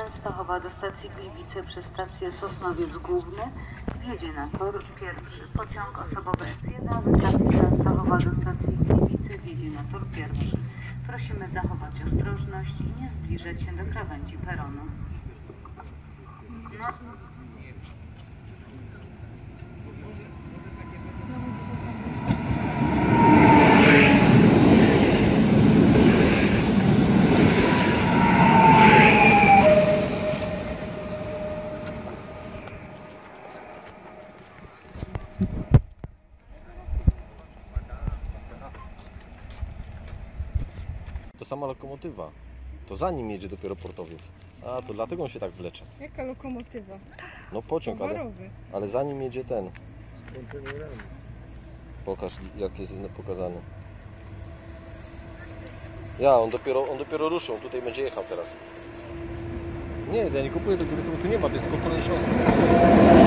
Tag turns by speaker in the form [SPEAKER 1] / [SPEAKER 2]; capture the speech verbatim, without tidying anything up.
[SPEAKER 1] Częstochowa do stacji Gliwice przez stację Sosnowiec Główny wjedzie na tor pierwszy. Pociąg osobowy S jeden ze stacji Częstochowa do stacji Gliwice wjedzie na tor pierwszy. Prosimy zachować ostrożność i nie zbliżać się do krawędzi peronu. No.
[SPEAKER 2] To sama lokomotywa. To za nim jedzie dopiero portowiec. A, to dlatego on się tak wlecze.
[SPEAKER 3] Jaka lokomotywa?
[SPEAKER 2] No pociąg, ale, ale za nim jedzie ten.
[SPEAKER 4] Z kontenerami.
[SPEAKER 2] Pokaż, jak jest pokazany. Ja, on dopiero, on dopiero ruszył, on tutaj będzie jechał teraz. Nie, ja nie kupuję tego, tu nie ma, to jest tylko Koleje Śląskie.